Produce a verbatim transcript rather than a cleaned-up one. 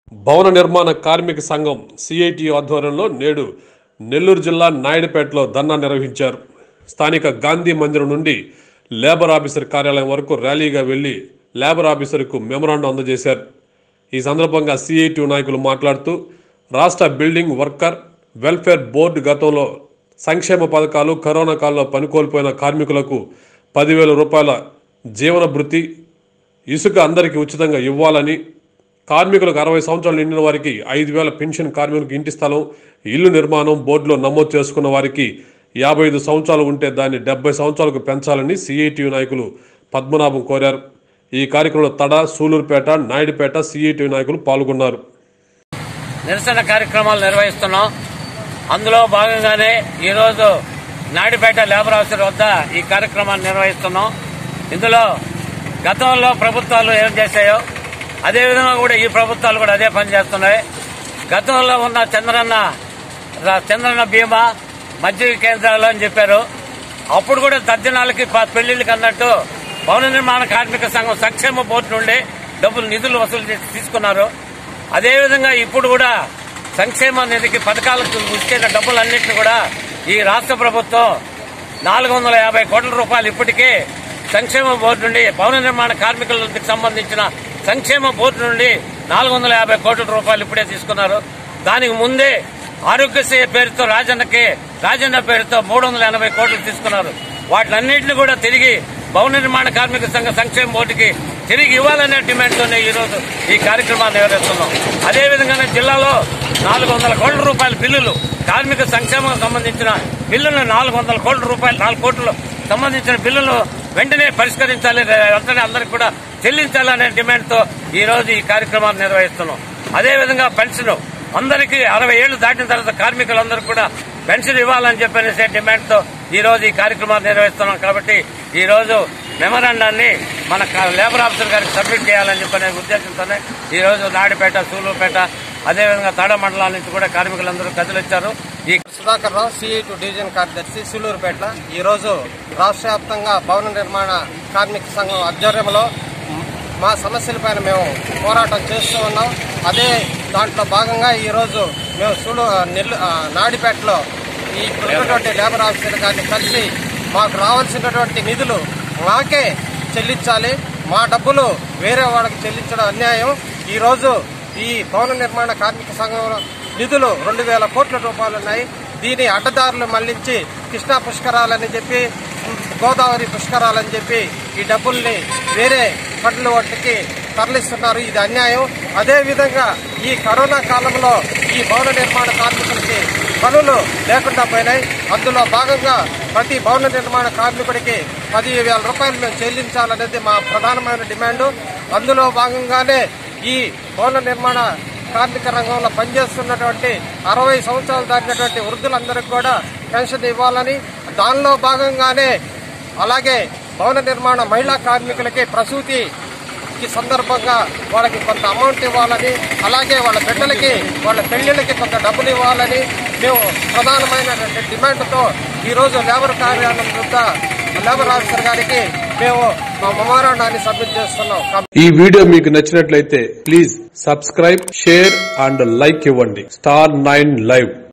భవన నిర్మాణ కార్మిక సంఘం సిఐటి ఆధ్వర్యంలో నేడు నెల్లూరు జిల్లా నాయుడుపేటలో ధర్నా నిర్వహించారు. స్థానిక గాంధీ మందిరం నుండి లేబర్ ఆఫీసర్ కార్యాలయం వరకు ర్యాలీగా వెళ్లి లేబర్ ఆఫీసర్కు మెమరాండం అందజేశారు. ఈ సందర్భంగా సిఐటి నాయకులు మాట్లాడుతూ రాష్ట్ర బిల్డింగ్ వర్కర్ వెల్ఫేర్ బోర్డు గతంలో సంక్షేమ పథకాలు, కరోనా కాలంలో పనికోల్పోయిన కార్మికులకు పదివేల రూపాయల జీవన భృతి, ఇసుక అందరికీ ఉచితంగా ఇవ్వాలని, కార్మికులకు అరవై సంవత్సరాలు నిండిన వారికి ఐదు వేల పెన్షన్, కార్మికులకు ఇంటి స్థలం, ఇల్లు నిర్మాణం బోర్డులో నమోదు చేసుకున్న వారికి యాభై ఐదు సంవత్సరాలు ఉంటే దాన్ని డెబ్బై సంవత్సరాలకు పెంచాలని సిఐటి నాయకులు పద్మనాభం కోరారు. ఈ కార్యక్రమంలో తడ, సూలూరుపేట, నాయుడుపేట సిఐటి నాయకులు పాల్గొన్నారు. నిరసన కార్యక్రమాలు నిర్వహిస్తున్నాం. అందులో భాగంగానే ఈరోజు నాయుడుపేట లేబర్ ఆఫీసర్ వద్ద ఈ కార్యక్రమాన్ని నిర్వహిస్తున్నాం. ఇందులో గతంలో ప్రభుత్వాలు ఏం చేశాయో అదేవిధంగా కూడా ఈ ప్రభుత్వాలు కూడా అదే పని చేస్తున్నాయి. గతంలో ఉన్న చంద్రన్న చంద్రన్న బీమా మజ్జిగ కేంద్రాలు అని చెప్పారు. అప్పుడు కూడా దర్జనాలకి పెళ్లిళ్ళకి అన్నట్టు భవన నిర్మాణ కార్మిక సంఘం సంక్షేమ బోర్డు నుండి డబ్బులు నిధులు వసూలు చేసి తీసుకున్నారు. అదేవిధంగా ఇప్పుడు కూడా సంక్షేమ నిధికి పథకాలకు ఇచ్చిన డబ్బులన్నింటినీ కూడా ఈ రాష్ట్ర ప్రభుత్వం నాలుగు వందల యాభై కోట్ల రూపాయలు ఇప్పటికే సంక్షేమ బోర్డు నుండి భవన నిర్మాణ కార్మికులకు సంబంధించిన సంక్షేమ బోర్డు నుండి నాలుగు వందల యాభై కోట్ల రూపాయలు ఇప్పుడే తీసుకున్నారు. దానికి ముందే ఆరోగ్యశ్రీ పేరుతో రాజన్నకి రాజన్న పేరుతో మూడు వందల ఎనభై కోట్లు తీసుకున్నారు. వాటిలన్నింటినీ కూడా తిరిగి భవన నిర్మాణ కార్మిక సంఘ సంక్షేమ బోర్డుకి తిరిగి ఇవ్వాలనే డిమాండ్తోనే ఈరోజు ఈ కార్యక్రమాన్ని నిర్వహిస్తున్నాం. అదేవిధంగానే జిల్లాలో నాలుగు వందల కోట్ల రూపాయల బిల్లులు, కార్మిక సంక్షేమం సంబంధించిన బిల్లులను నాలుగు వందల కోట్ల రూపాయలు నాలుగు కోట్లు సంబంధించిన బిల్లులను వెంటనే పరిష్కరించాలి, వెంటనే అందరికీ కూడా చెల్లించాలనే డిమాండ్తో ఈ రోజు ఈ కార్యక్రమాన్ని నిర్వహిస్తున్నాం. అదేవిధంగా పెన్షన్ అందరికీ అరవై ఏళ్లు దాటిన తర్వాత కార్మికులందరికీ కూడా పెన్షన్ ఇవ్వాలని చెప్పనేసే డిమాండ్తో ఈ రోజు ఈ కార్యక్రమాన్ని నిర్వహిస్తున్నాం. కాబట్టి ఈ రోజు మెమరాండాన్ని మన లేబర్ ఆఫీసర్ గారికి సబ్మిట్ చేయాలని చెప్పనే ఉద్దేశంతోనే ఈ రోజు నాయుడుపేట, సూలూరుపేట, అదేవిధంగా తాడ మండలాల నుంచి కూడా కార్మికులందరూ కదిలొచ్చారు. ఈ సుధాకర్ రావు, సిఐటి డివిజన్ కార్యదర్శి, సూలూరుపేట. ఈ రోజు రాష్ట్ర వ్యాప్తంగా భవన నిర్మాణ కార్మిక సంఘం ఆధ్వర్యంలో మా సమస్యలపైన మేము పోరాటం చేస్తూ ఉన్నాం. అదే దాంట్లో భాగంగా ఈ రోజు మేము సూలు నెల్లు నాయుడుపేటలో ఈ ఉన్నటువంటి లేబర్ ఆఫీసర్ గారిని కలిసి మాకు రావాల్సినటువంటి నిధులు మాకే చెల్లించాలి, మా డబ్బులు వేరే వాళ్ళకి చెల్లించడం అన్యాయం. ఈ రోజు ఈ భవన నిర్మాణ కార్మిక సంఘం నిధులు రెండు వేల కోట్ల రూపాయలు ఉన్నాయి. దీని అడ్డదారులు మళ్లించి కృష్ణా పుష్కరాలని చెప్పి, గోదావరి పుష్కరాలని చెప్పి ఈ డబ్బుల్ని వేరే ఫండ్ల వాటికి తరలిస్తున్నారు. ఇది అన్యాయం. అదేవిధంగా ఈ కరోనా కాలంలో ఈ భవన నిర్మాణ కార్మికులకి పనులు లేకుండా పోయినాయి. అందులో భాగంగా ప్రతి భవన నిర్మాణ కార్మికుడికి పది వేల రూపాయలు మేము చెల్లించాలనేది మా ప్రధానమైన డిమాండు. అందులో భాగంగానే ఈ భవన నిర్మాణ కార్మిక రంగంలో పనిచేస్తున్నటువంటి అరవై సంవత్సరాలు దాటినటువంటి వృద్ధులందరికీ కూడా పెన్షన్ ఇవ్వాలని, దానిలో భాగంగానే అలాగే భవన నిర్మాణ మహిళా కార్మికులకి ప్రసూతికి సందర్భంగా వాళ్ళకి కొంత అమౌంట్ ఇవ్వాలని, అలాగే వాళ్ళ బిడ్డలకి వాళ్ళ పెళ్లిళ్ళకి కొంత డబ్బులు ఇవ్వాలని మేము ప్రధానమైనటువంటి డిమాండ్తో ఈరోజు లేబర్ కార్యాలయం వద్ద లేబర్ ఆఫీసర్ గారికి మేము మా మెమరాండాన్ని సబ్మిట్ చేస్తున్నాం. ఈ వీడియో మీకు నచ్చినట్లయితే please subscribe, share and like ఇవ్వండి. Star nine live.